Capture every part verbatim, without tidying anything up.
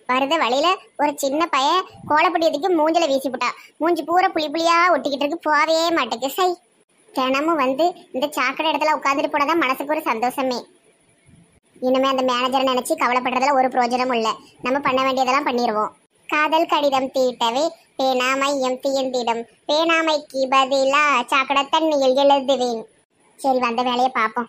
வருத வழியில ஒரு சின்ன பைய கோலப்பட்டியதுக்கு மூஞ்சில வீசி போட்டா. மூஞ்சி பூரா புளி புளியா ஒட்டிக்கிட்டு இருக்கு, போவே மாட்டேக்கு. சை, தினமும் வந்து இந்த சாக்கடை இடத்துல உட்காந்துட்டு போனதான் மனசுக்கு ஒரு சந்தோஷமே. இனிமே அந்த மேனேஜரை நினைச்சு கவலைப்படுறதுல ஒரு பிரயோஜனமும் இல்லை. நம்ம பண்ண வேண்டியதெல்லாம் பண்ணிடுவோம். காதல் கடிதம் தீட்டவே பேனாமையம் தீயந்திடம், பேனாமைக்கு பதிலா சாக்கடை தண்ணியில் எழுதுவேன். சரி, வந்த வேலையை பார்ப்போம்.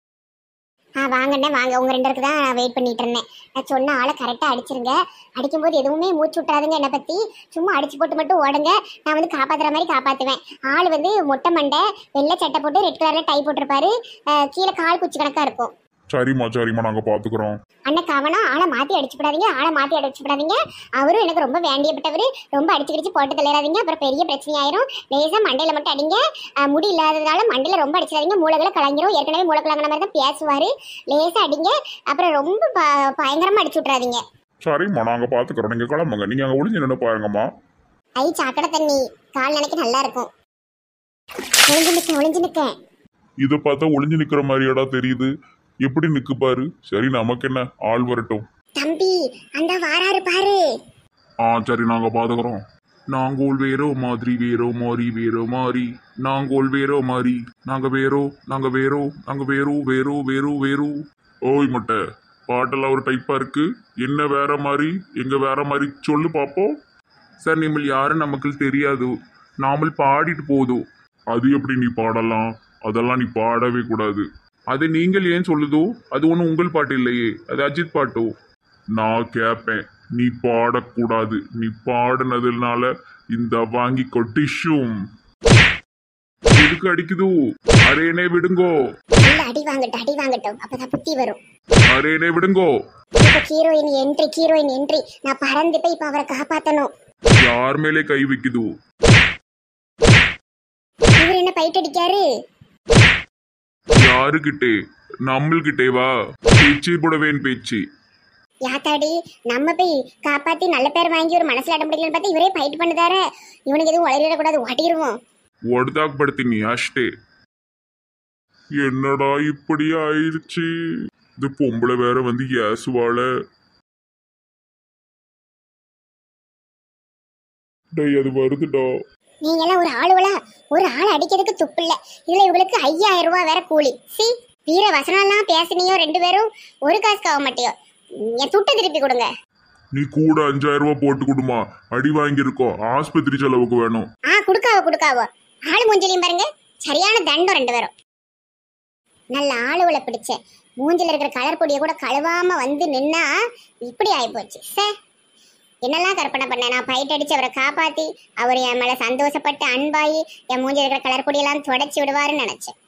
ஆ வாங்கண்ணே வாங்க, உங்க ரெண்டு பேருக்கு தான் நான் வெயிட் பண்ணிட்டு இருந்தேன். நான் சொன்ன ஆளை கரெக்டாக அடிச்சிருங்க. அடிக்கும்போது எதுவுமே மூச்சு விட்டுறாதுங்க என்னை பற்றி. சும்மா அடிச்சு போட்டு மட்டும் ஓடுங்க, நான் வந்து காப்பாற்றுற மாதிரி காப்பாற்றுவேன். ஆள் வந்து மொட்டை மண்டை, வெள்ளை சட்டை போட்டு ரெட் கலரில் டை போட்டிருப்பாரு, கீழே கால் குச்சி கணக்காக இருக்கும். சரிம்மா சரிம்மா, நாங்க பாத்துக்கிறோம். அண்ணன் கவனம், ஆளை மாத்தி அடிச்சுடாதீங்க, ஆளை மாத்தி அடிச்சுடாதீங்க. அவரும் எனக்கு ரொம்ப வேண்டியப்பட்டவர். ரொம்ப அடிச்சு கிடிச்சு போட்டு தள்ளிடாதீங்க, அப்புறம் பெரிய பிரச்சனை ஆயிரும். லேசா மண்டையில மட்டும் அடிங்க. முடி இல்லாததால மண்டையில ரொம்ப அடிச்சிடாதீங்க, மூளைகளை கலங்கிரும். ஏற்கனவே மூளை கலங்கின மாதிரி தான் பேசுவாரு. லேசா அடிங்க, அப்புறம் ரொம்ப பயங்கரமா அடிச்சு விட்றாதீங்க. சரிம்மா, நாங்க பாத்துக்கிறோம். நீங்க கிளம்புங்க. நீங்க அங்க ஒளிஞ்சு நின்று பாருங்கம்மா. ஐ, சாக்கடை தண்ணி கால் நினைக்க நல்லா இருக்கும். ஒளிஞ்சு நிக்க ஒளிஞ்சு நிக்க இதை பார்த்தா ஒளிஞ்சு நிக்கிற மாதிரியாடா தெரியுது. எப்படி நிக்கு பாரு. சரி, நமக்கு என்ன, ஆள் வரட்டும். தம்பி, அந்த வாராரு பாரு. ஆ சரி, நாங்க பாத்துக்கிறோம். நாங்கோல் வேறோ மாதிரி வேறோ மாறி வேறோ மாறி, நாங்கோல் வேறோ மாறி, நாங்க வேறோ நாங்க வேறோ நாங்க வேறோ வேறோ வேறோ வேறோ. ஓய் மொட்டை, பாட்டெல்லாம் ஒரு டைப்பா இருக்கு. என்ன வேற மாதிரி, எங்க வேற மாதிரி சொல்லு பாப்போம். சார், நீங்கள் யாரும் நமக்கு தெரியாது, நாமல் பாடிட்டு போதும். அது எப்படி நீ பாடலாம்? அதெல்லாம் நீ பாடவே கூடாது. அது நீங்கள் ஏன் சொல்லுதோ? அது ஒன்றும் உங்கள் பாட்டு இல்லையே, அது அஜித் பாட்டோ. நான் கேட்பேன், நீ பாடக்கூடாது. நீ பாடினதுனால இந்த வாங்கி கொட்டிஷும். எதுக்கு அடிக்குதோ? அரேனே விடுங்கோ. அடி வாங்கட்டும் அடி வாங்கட்டும், அப்பதான் புத்தி வரும். அரேனே விடுங்கோ. Heroine entry heroine entry. நான் பறந்து போய் இப்ப அவரை காப்பாத்தணும். யார் மேலே கை வைக்குது? இவர் என்ன பைட் அடிக்காரு? யாருகிட்டே? நம்மள்கிட்டே வா. பேச்சு போடவேன் பேச்சு. யாத்தாடி, நம்ம போய் காப்பாத்தி நல்ல பேர் வாங்கி ஒரு மனசுல அடம் பிடிக்கலன்னு பார்த்தா இவரே ஃபைட் பண்ணுதாரு. இவனுக்கு எதுவும் உளறிடக்கூடாது, ஓடிடுவோம். ஒடுதாக்கப்படுத்தி அஷ்டே. என்னடா இப்படி ஆயிடுச்சு? இந்த பொம்பளை வேற வந்து ஏசுவாள. டேய், அது வருதுடா. நீங்க எல்லாம் ஒரு ஆளுவலா? ஒரு ஆள் அடிக்கிறதுக்கு துப்பு இல்ல. இதுல இவங்களுக்கு ஐயாயிரம் ரூபாய் வேற கூலி. சி, வீர வசனம் எல்லாம் பேசினியோ ரெண்டு பேரும், ஒரு காசு காவ மாட்டியோ. என் துட்டை திருப்பி கொடுங்க. நீ கூட அஞ்சாயிரம் ரூபாய் போட்டு கொடுமா. அடி வாங்கியிருக்கோம், ஆஸ்பத்திரி செலவுக்கு வேணும். ஆ, குடுக்காவோ குடுக்காவோ. ஆளு மூஞ்சிலையும் பாருங்க, சரியான தண்டம் ரெண்டு பேரும். நல்ல ஆளுவலை பிடிச்ச மூஞ்சில இருக்கிற கலர் பொடியை கூட கழுவாம வந்து நின்னா இப்படி ஆயிப்போச்சு. சே, என்னெல்லாம் கற்பனை பண்ணேன். நான் பைட் அடிச்சு அவரை காப்பாத்தி அவர் என் மேல சந்தோஷப்பட்டு அன்பாயி என் மூஞ்சில இருக்கிற கலர் பொடியெல்லாம் தொடச்சி விடுவாருன்னு நினைச்சேன்.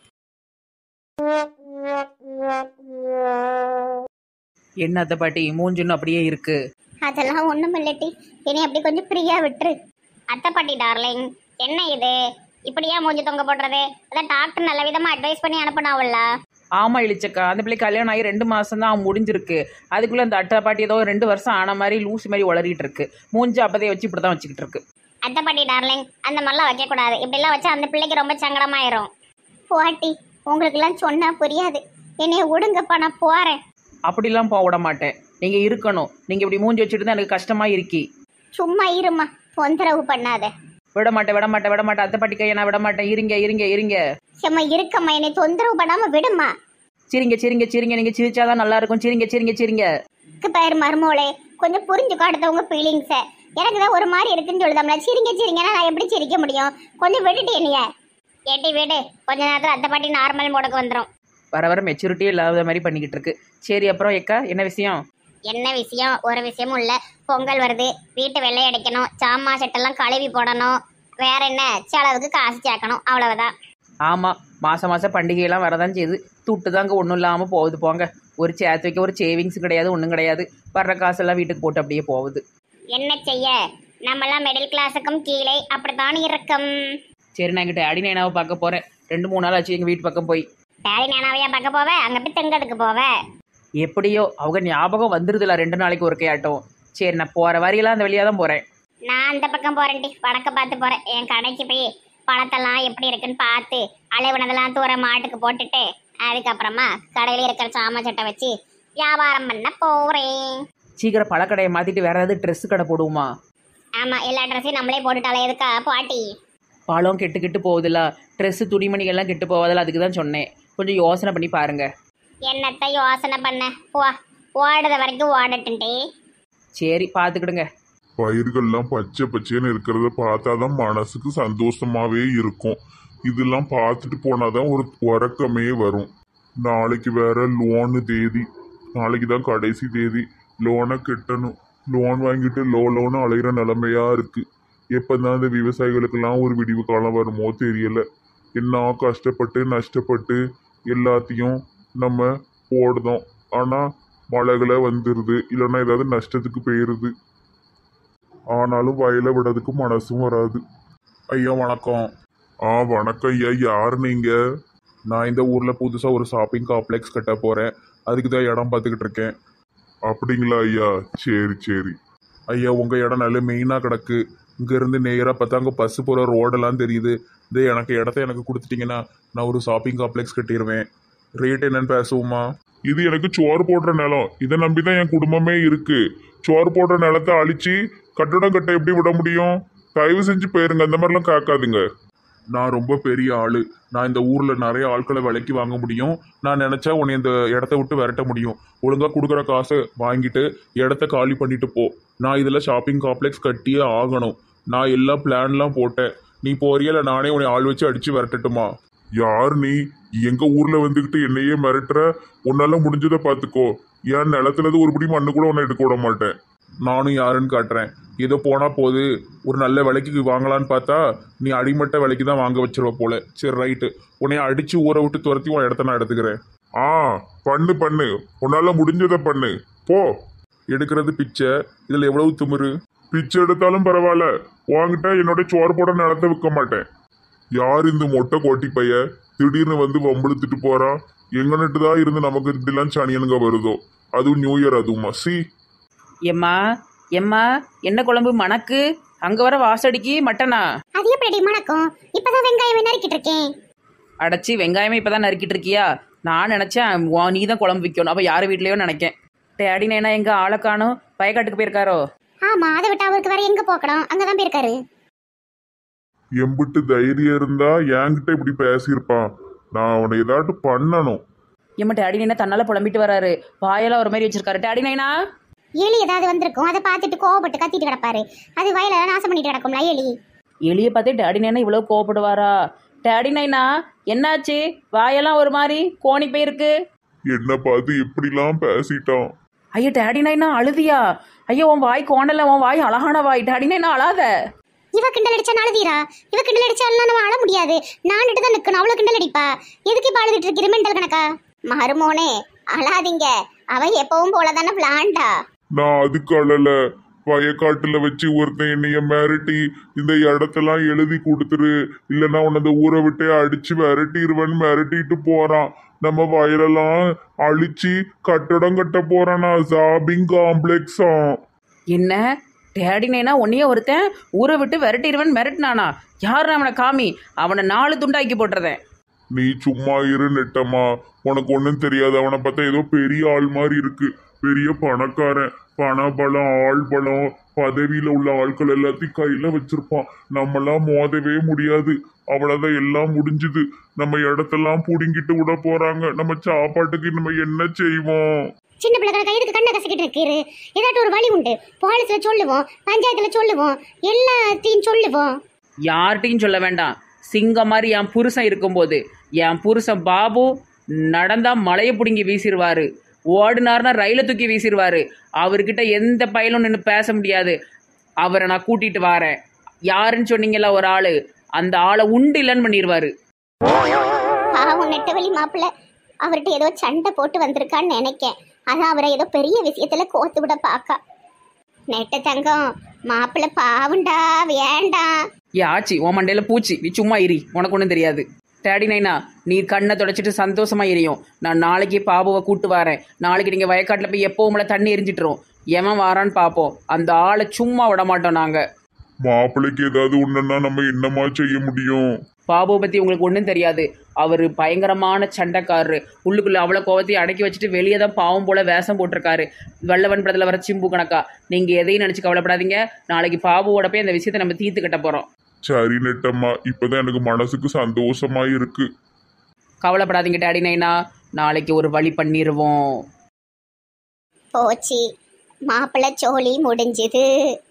என்ன அத்தை பாட்டி, மூஞ்சுன்னு அப்படியே இருக்கு? அதெல்லாம் ஒண்ணும் இல்லட்டி, இனி அப்படி கொஞ்சம் ஃப்ரீயா விட்டுரு. அத்தை பாட்டி டார்லிங், என்ன இது இப்படியா மூஞ்சி தொங்க போடுறது? அதான் டாக்டர் நல்ல விதமா அட்வைஸ் பண்ணி அனுப்பினாவல்ல. ஆமா இழிச்சக்கா, அந்த பிள்ளை கல்யாணம் ஆகி ரெண்டு மாசம் தான் முடிஞ்சிருக்கு. அதுக்குள்ள அந்த அட்டை பாட்டி ஏதோ ரெண்டு வருஷம் ஆன மாதிரி லூசி மாதிரி உளறிட்டு இருக்கு. மூஞ்சி அப்பதைய வச்சு இப்படிதான் வச்சுக்கிட்டு இருக்கு. அத்தை பாட்டி டார்லிங், அந்த மாதிரிலாம் வைக்க கூடாது. இப்படிலாம் வச்சா அந்த பிள்ளைக்கு ரொம்ப சங்கடமாயிரும். போட்டி, உங்களுக்கு எல்லாம் சொன்னா புரியாது. என்னைய விடுங்கப்பா, நான் போறேன். அப்படிலாம் போக விட மாட்டேன். நீங்க இருக்கணும். நீங்க இப்படி மூஞ்சி வச்சுட்டு தான் எனக்கு கஷ்டமா இருக்கி. சும்மா இருமா, தொந்தரவு பண்ணாத. விட மாட்டேன் விட மாட்டேன் விட மாட்டேன் அத்தை பாட்டி கையை நான் விட மாட்டேன். இருங்க இருங்க இருங்க. சும்மா இருக்கம்மா, என்னை தொந்தரவு பண்ணாம விடுமா. சிரிங்க சிரிங்க சிரிங்க, நீங்க சிரிச்சாதான் நல்லா இருக்கும். சிரிங்க சிரிங்க சிரிங்க. பேர் மருமோளே, கொஞ்சம் புரிஞ்சுக்கோ அடுத்தவங்க ஃபீலிங்ஸ. எனக்கு தான் ஒரு மாதிரி இருக்குன்னு சொல்லுதாம்ல. சிரிங்க சிரிங்கன்னா நான் எப்படி சிரிக்க முடியும்? கொஞ்சம் விட்டுட்டு என்னைய ஏட்டி விடு. கொஞ்ச நேரத்தில் அத்தை பாட்டி நார்மல் மோடுக்கு வந்துடும். வர வர மெச்சூரிட்டியே இல்லாத மாதிரி பண்ணிக்கிட்டு இருக்கு. சரி, அப்புறம் ஏக்கா என்ன விஷயம்? என்ன விஷயம்? ஒரு விஷயமும் இல்லை. பொங்கல் வருது, வீட்டை வெள்ளை அடைக்கணும், சாமா செட்டெல்லாம் கழுவி போடணும், வேற என்ன செலவுக்கு காசு சேர்க்கணும், அவ்வளவுதான். ஆமாம், மாதம் மாதம் பண்டிகையெல்லாம் வரதான் செய்யுது. துட்டு தாங்க ஒன்றும் இல்லாமல் போகுது. போங்க, ஒரு சேர்த்து வைக்க ஒரு சேவிங்ஸ் கிடையாது, ஒன்றும் கிடையாது. வர்ற காசெல்லாம் வீட்டுக்கு போட்டு அப்படியே போகுது. என்ன செய்ய, நம்மளாம் மிடில் கிளாஸுக்கும் கீழே அப்படித்தான் இருக்கும். சரி, நான் எங்கள் டேடி நைனாவை பார்க்க போகிறேன். ரெண்டு மூணு நாள் ஆச்சு எங்கள் வீட்டு பக்கம் போய். டேடி நானாவையா பார்க்க போவேன்? அங்கே போய் தெங்கதுக்கு போவேன். எப்படியோ அவங்க ஞாபகம் வந்துருதுல ரெண்டு நாளைக்கு ஒரு கையாட்டம். சரி, நான் போகிற வரையெல்லாம் அந்த வழியாக தான் போகிறேன். நான் அந்த பக்கம் போகிறேன்டி, வடக்க பார்த்து போகிறேன். என் கடைக்கு போய் பழத்தெல்லாம் எப்படி இருக்குன்னு பார்த்து அளவுனதெல்லாம் தூர மாட்டுக்கு போட்டுட்டு அதுக்கப்புறமா கடையில் இருக்கிற சாம சட்டை வச்சு வியாபாரம் பண்ண போகிறேன். சீக்கிரம் பழக்கடையை மாற்றிட்டு வேற ஏதாவது ட்ரெஸ் கடை போடுவோமா? ஆமா, எல்லா ட்ரெஸ்ஸையும் நம்மளே போட்டுட்டாலே எதுக்கா பாட்டி? பழம் கெட்டு கெட்டு போகுதுல்ல, ட்ரெஸ்ஸு துணிமணிகள்லாம் கெட்டு போவதில்ல, அதுக்கு தான் சொன்னேன். கொஞ்சம் யோசனை பண்ணி பாருங்க. என்னத்த யோசனை பண்ண, போ ஓடுற வரைக்கும் ஓடட்டுண்டே. சரி, பார்த்துக்கிடுங்க. பயிர்கள்லாம் பச்சை பச்சைன்னு இருக்கிறத பார்த்தாதான் மனசுக்கு சந்தோஷமாவே இருக்கும். இதெல்லாம் பார்த்துட்டு போனாதான் ஒரு உறக்கமே வரும். நாளைக்கு வேற லோனு தேதி, நாளைக்கு தான் கடைசி தேதி. லோனை கட்டணும். லோன் வாங்கிட்டு லோ லோனு அலைகிற நிலைமையா இருக்கு. எப்பதான் இந்த விவசாயிகளுக்கெல்லாம் ஒரு விடிவு காலம் வருமோ தெரியல. என்ன கஷ்டப்பட்டு நஷ்டப்பட்டு எல்லாத்தையும் நம்ம போடுதோம். ஆனா மழைகளை வந்துடுது, இல்லைன்னா ஏதாவது நஷ்டத்துக்கு போயிருது. ஆனாலும் வயலை விடுறதுக்கு மனசும் வராது. ஐயா வணக்கம். ஆ வணக்கம் ஐயா, யார் நீங்க? நான் இந்த ஊர்ல புதுசா ஒரு ஷாப்பிங் காம்ப்ளெக்ஸ் கட்ட போறேன், அதுக்கு தான் இடம் பார்த்துக்கிட்டு இருக்கேன். அப்படிங்களா ஐயா, சரி சரி. ஐயா உங்க இடம் நல்ல மெயினா கிடக்கு. இங்க இருந்து நேராக பார்த்தா அங்கே பஸ் போகிற ரோடெல்லாம் தெரியுது. இதே எனக்கு இடத்த எனக்கு கொடுத்துட்டீங்கன்னா நான் ஒரு ஷாப்பிங் காம்ப்ளெக்ஸ் கட்டிடுவேன். ரேட் என்னன்னு பேசுவோமா? இது எனக்கு சோறு போடுற நிலம், இதை நம்பி தான் என் குடும்பமே இருக்கு. சோறு போடுற நிலத்தை அழிச்சு கட்டடம் கட்ட எப்படி விட முடியும்? தயவு செஞ்சு போயிருங்க, அந்த மாதிரிலாம் கேட்காதுங்க. நான் ரொம்ப பெரிய ஆளு, நான் இந்த ஊர்ல நிறைய ஆட்களை விலைக்கு வாங்க முடியும். நான் நினைச்சா உன்னை இந்த இடத்த விட்டு விரட்ட முடியும். ஒழுங்கா கொடுக்குற காசை வாங்கிட்டு இடத்த காலி பண்ணிட்டு போ. நான் இதுல ஷாப்பிங் காம்ப்ளெக்ஸ் கட்டியே ஆகணும். நான் எல்லா பிளான்லாம் போட்டேன். நீ போறியா இல்லை நானே உன்னை ஆள் வச்சு அடிச்சு விரட்டட்டுமா? யார் நீ? எங்க ஊர்ல வந்துக்கிட்டு என்னையே மிரட்டுற? உன்னால முடிஞ்சதை பார்த்துக்கோ. என் நிலத்துலது ஒரு பிடி மண்ணு கூட உன்னை எடுக்க விட மாட்டேன். நானும் யாருன்னு காட்டுறேன். ஏதோ போனா போது ஒரு நல்ல விலைக்கு வாங்கலான்னு பார்த்தா நீ அடிமட்ட விலைக்கு தான் வாங்க வச்சிருவ போல. சரி ரைட்டு, உன்னைய அடிச்சு ஊரை விட்டு துரத்தி உன் இடத்த நான் எடுத்துக்கிறேன். ஆ பண்ணு பண்ணு, உன்னால முடிஞ்சதை பண்ணு போ. எடுக்கிறது பிச்சை, இதுல எவ்வளவு திமிரு. பிச்சை எடுத்தாலும் பரவாயில்ல, வாங்கிட்ட என்னோட சோறு போட நிலத்தை விற்க மாட்டேன். யார் இந்த மொட்டை கோட்டி பைய திடீர்னு வந்து வம்பளுத்துட்டு போறா? எங்கன்னுட்டு தான் இருந்து நமக்கு இப்படிலாம் சனியனுங்க வருதோ, அதுவும் நியூ இயர் அதுவுமா? சி எம்மா எம்மா, என்ன குழம்பு மணக்கு? அங்க வர வாசடிக்கு மட்டனா? அது எப்படி மணக்கும்? இப்பதான் வெங்காயம் நறுக்கிட்டு இருக்கேன். அடைச்சி வெங்காயமே இப்பதான் நறுக்கிட்டு இருக்கியா? நான் நினைச்சேன் நீ தான் குழம்பு விற்கணும். அப்ப யார் வீட்லயோ நினைக்கேன். டேடி நேனா எங்க ஆளை காணும்? வயக்காட்டுக்கு போயிருக்காரோ? ஆமா, அதை விட்டு அவருக்கு வேற எங்க போக்கணும், அங்கதான் போயிருக்காரு. எம்பிட்டு தைரியம் இருந்தா என்கிட்ட இப்படி பேசியிருப்பான். நான் அவனை ஏதாட்டு பண்ணணும். எம்மா டேடி நைனா தன்னால புலம்பிட்டு வராரு. வாயெல்லாம் ஒரு மாதிரி வச்சிருக்காரு. டேடி நைனா எலி ஏதாவது வந்திருக்கும், அதை பார்த்துட்டு கோவப்பட்டு கத்திட்டு கிடப்பாரு. அது வயலெல்லாம் நாசம் பண்ணிட்டு கிடக்கும்ல எலி. எலியை பார்த்தே டேடி நைனா இவ்வளோ கோவப்படுவாரா? டேடி நைனா என்னாச்சு? வாயெல்லாம் ஒரு மாதிரி கோணி போயிருக்கு. என்ன பார்த்து இப்படிலாம் பேசிட்டான். ஐயோ டேடி நைனா அழுதியா? ஐயோ உன் வாய் கோணல, உன் வாய் அழகான வாய். டேடி நைனா அழாத. இவ கிண்டல் அடிச்சா அழுதீரா? இவ கிண்டல் அடிச்சாலாம் நம்ம அழ முடியாது. நான்ட்டு தான் நிக்கணும், அவ்வளவு கிண்டல் அடிப்பா. எதுக்கு இப்ப அழுதுட்டு இருக்கிற மெண்டல் கணக்கா? மருமோனே அழாதீங்க, அவ எப்பவும் போலதானே பிளான்டா. நான் அதுக்கு அழல. வயக்காட்டுல வச்சு ஒருத்தன் என்னைய மிரட்டி இந்த இடத்தெல்லாம் எழுதி கொடுத்துரு, இல்லைன்னா உன்னை ஊரை விட்டே அடிச்சு விரட்டிடுவேன்னு மிரட்டிட்டு போறான். நம்ம வயலெல்லாம் அழிச்சு கட்டடம் கட்ட போறானா? ஷாப்பிங் காம்ப்ளெக்ஸா? என்ன டேடி நைனா உன்னையே ஒருத்தன் ஊரை விட்டு விரட்டிடுவன் மிரட்டினானா? யார் அவனை காமி, அவனை நாலு துண்டாக்கி போட்டுறதேன். நீ சும்மா இரு நெட்டம்மா, உனக்கு ஒன்றும் தெரியாது. அவனை பார்த்தா ஏதோ பெரிய ஆள் மாதிரி இருக்கு, பெரிய பணக்காரன். பணபலம், ஆள் பலம், பதவியில உள்ள ஆட்கள் எல்லாத்தையும் கையில வச்சிருப்பான். நம்மளாம் மோதவே முடியாது. அவ்வளவுதான், எல்லாம் முடிஞ்சுது. நம்ம இடத்தெல்லாம் புடுங்கிட்டு விட போறாங்க. நம்ம சாப்பாட்டுக்கு நம்ம என்ன செய்வோம்? சின்ன பிள்ளைகளை கையெடுத்து கண்ணை கசக்கிட்டு இருக்கிறது. ஏதாட்டும் ஒரு வழி உண்டு. போலீஸ்ல சொல்லுவோம், பஞ்சாயத்துல சொல்லுவோம், எல்லாத்தையும் சொல்லுவோம். யார்கிட்டையும் சொல்ல வேண்டாம். சிங்கம் மாதிரி என் புருஷன் இருக்கும்போது என் புருஷன் பாபு நடந்தா மலையை பிடுங்கி வீசிடுவாரு, ஓடினார்னா ரயிலை தூக்கி வீசிடுவாரு. அவர்கிட்ட எந்த பயலும் நின்று பேச முடியாது. அவரை நான் கூட்டிட்டு வரேன். யாருன்னு சொன்னீங்களா ஒரு ஆளு, அந்த ஆளை உண்டு இல்லைன்னு பண்ணிடுவாரு. பாவம் நெட்டவெளி மாப்பிள்ள, அவர்கிட்ட ஏதோ சண்டை போட்டு வந்திருக்கான்னு நினைக்கேன். அதான் அவரை ஏதோ பெரிய விஷயத்துல கோத்து விட பாக்கா. நெட்ட தங்கம் மாப்பிள்ள பாவுண்டா, வேண்டாம். ஏ ஆச்சி, உன் மண்டையில பூச்சி, நீ சும்மா இரி, உனக்கு ஒன்றும் தெரியாது. டேடி நைனா நீ கண்ணை தொடச்சிட்டு சந்தோஷமா எரியும். நான் நாளைக்கு பாபுவை கூட்டு வரேன். நாளைக்கு நீங்க வயக்காட்டில் போய் எப்பவும்ல தண்ணி எரிஞ்சிட்டுரும். எவன் வாரான்னு பார்ப்போம். அந்த ஆளை சும்மா விட மாட்டோம் நாங்க. மாப்பிள்ளைக்கு ஏதாவது ஒண்ணுன்னா நம்ம என்னமா செய்ய முடியும்? பாபுவை பற்றி உங்களுக்கு ஒன்றும் தெரியாது. அவர் பயங்கரமான சண்டைக்காரரு. உள்ளுக்குள்ளே அவ்வளோ கோவத்தையும் அடக்கி வச்சுட்டு வெளியே தான் பாவம் போல் வேஷம் போட்டிருக்காரு. வல்லவன் படத்தில் வர சிம்பு கணக்கா. நீங்கள் எதையும் நினச்சி கவலைப்படாதீங்க. நாளைக்கு பாபுவோட போய் அந்த விஷயத்தை நம்ம தீர்த்து கட்ட போகிறோம். சரி நெட்டம்மா, இப்பதான் எனக்கு மனசுக்கு சந்தோஷமா இருக்கு. கவலைப்படாதீங்க டாடி நைனா, நாளைக்கு ஒரு வழி பண்ணிடுவோம். போச்சு, மாப்பிள்ளை சோழி முடிஞ்சுது.